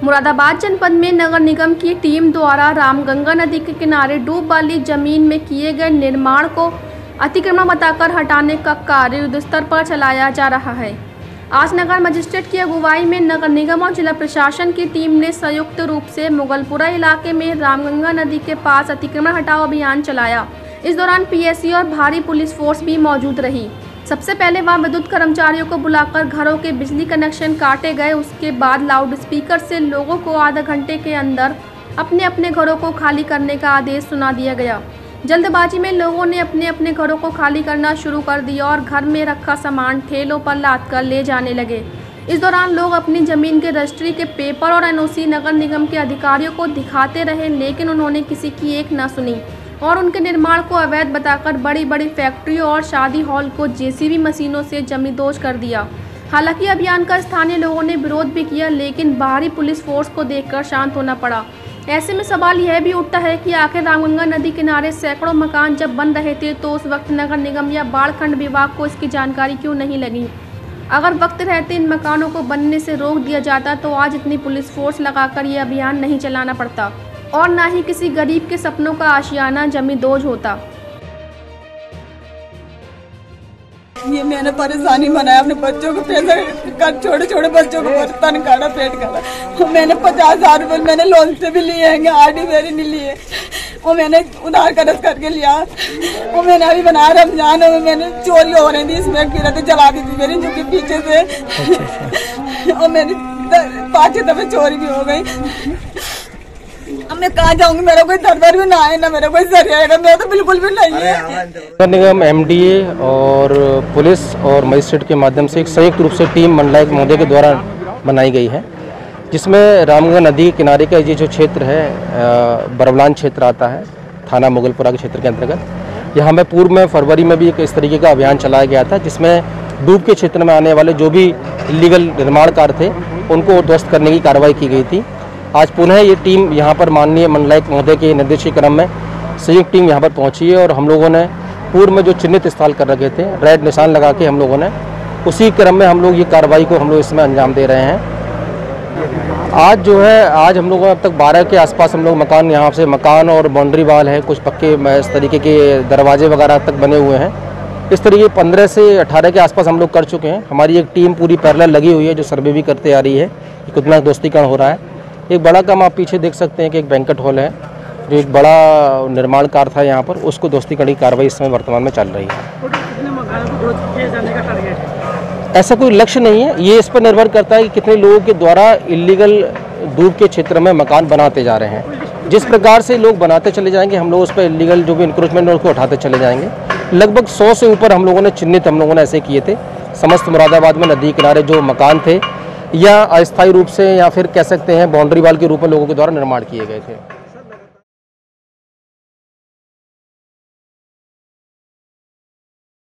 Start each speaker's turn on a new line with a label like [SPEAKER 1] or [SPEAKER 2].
[SPEAKER 1] मुरादाबाद जनपद में नगर निगम की टीम द्वारा रामगंगा नदी के किनारे डूब वाली जमीन में किए गए निर्माण को अतिक्रमण बताकर हटाने का कार्य युद्धस्तर पर चलाया जा रहा है। आज नगर मजिस्ट्रेट की अगुवाई में नगर निगम और जिला प्रशासन की टीम ने संयुक्त रूप से मुगलपुरा इलाके में रामगंगा नदी के पास अतिक्रमण हटाओ अभियान चलाया। इस दौरान पीएससी और भारी पुलिस फोर्स भी मौजूद रही। सबसे पहले वहां विद्युत कर्मचारियों को बुलाकर घरों के बिजली कनेक्शन काटे गए। उसके बाद लाउड स्पीकर से लोगों को आधा घंटे के अंदर अपने अपने घरों को खाली करने का आदेश सुना दिया गया। जल्दबाजी में लोगों ने अपने अपने घरों को खाली करना शुरू कर दिया और घर में रखा सामान ठेलों पर लाद कर ले जाने लगे। इस दौरान लोग अपनी जमीन के रजिस्ट्री के पेपर और एनओसी नगर निगम के अधिकारियों को दिखाते रहे, लेकिन उन्होंने किसी की एक न सुनी और उनके निर्माण को अवैध बताकर बड़ी बड़ी फैक्ट्रियों और शादी हॉल को जेसीबी मशीनों से जमींदोज कर दिया। हालांकि अभियान का स्थानीय लोगों ने विरोध भी किया, लेकिन बाहरी पुलिस फोर्स को देखकर शांत होना पड़ा। ऐसे में सवाल यह भी उठता है कि आखिर रामगंगा नदी किनारे सैकड़ों मकान जब बन रहे थे तो उस वक्त नगर निगम या बाढ़ खंड विभाग को इसकी जानकारी क्यों नहीं लगी। अगर वक्त रहते इन मकानों को बनने से रोक दिया जाता तो आज इतनी पुलिस फोर्स लगाकर ये अभियान नहीं चलाना पड़ता और ना ही किसी गरीब के सपनों का आशियाना जमींदोज होता।
[SPEAKER 2] ये मैंने परेशानी बनाया, अपने बच्चों को पैसा कर, छोटे छोटे बच्चों को तन काटा, पेट काटा। मैंने 50,000 रुपये मैंने लोन से भी लिए हैं, आरडी मेरी नहीं लिए, वो मैंने उधार कर्ज करके लिया। वो मैंने अभी बनाया रमजान में मैंने चोरी हो रही थी, इसमें किरत जला दी थी मेरी जो कि पीछे से, और मैंने 5-6 दफे चोरी भी हो गई। अब मैं कहाँ जाऊंगी, मेरा कोई दरबार भी ना है ना मेरा कोई सर आएगा, मैं तो बिल्कुल भी नहीं है।
[SPEAKER 3] नगर निगम एमडीए और पुलिस और मजिस्ट्रेट के माध्यम से एक संयुक्त रूप से टीम मंडलायुक्त महोदय के द्वारा बनाई गई है, जिसमें रामगंगा नदी के किनारे का ये जो क्षेत्र है बरवलान क्षेत्र आता है, थाना मुगलपुरा के क्षेत्र के अंतर्गत। यहाँ में पूर्व में फरवरी में भी एक इस तरीके का अभियान चलाया गया था, जिसमें डूब के क्षेत्र में आने वाले जो भी इलीगल निर्माण कार्य थे उनको ध्वस्त करने की कार्रवाई की गई थी। आज पुनः ये टीम यहाँ पर माननीय मंडलायुक्त महोदय के निर्देश क्रम में संयुक्त टीम यहाँ पर पहुँची है और हम लोगों ने पूर्व में जो चिन्हित स्थल कर रखे थे रेड निशान लगा के हम लोगों ने उसी क्रम में हम लोग ये कार्रवाई को हम लोग इसमें अंजाम दे रहे हैं। आज जो है आज हम लोगों ने अब तक 12 के आसपास हम लोग मकान यहाँ से मकान और बाउंड्री वाल है, कुछ पक्के इस तरीके के दरवाजे वगैरह तक बने हुए हैं। इस तरीके 15 से 18 के आसपास हम लोग कर चुके हैं। हमारी एक टीम पूरी पैरेलल लगी हुई है जो सर्वे भी करते आ रही है कि कितना दोस्तीकरण हो रहा है। एक बड़ा काम आप पीछे देख सकते हैं कि एक बैंक्वेट हॉल है जो एक बड़ा निर्माण कार्य था यहाँ पर, उसको दोस्तीकरण की कार्रवाई इस समय वर्तमान में चल रही है। ऐसा कोई लक्ष्य नहीं है, ये इस पर निर्भर करता है कि कितने लोगों के द्वारा इलीगल डूब के क्षेत्र में मकान बनाते जा रहे हैं। जिस प्रकार से लोग बनाते चले जाएंगे हम लोग उस पर इलीगल जो भी इंक्रोचमेंट है उसको उठाते चले जाएंगे। लगभग 100 से ऊपर हम लोगों ने चिन्हित हम लोगों ने ऐसे किए थे। समस्त मुरादाबाद में नदी किनारे जो मकान थे या अस्थायी रूप से या फिर कह सकते हैं बाउंड्री वाल के रूप में लोगों के द्वारा निर्माण किए गए थे।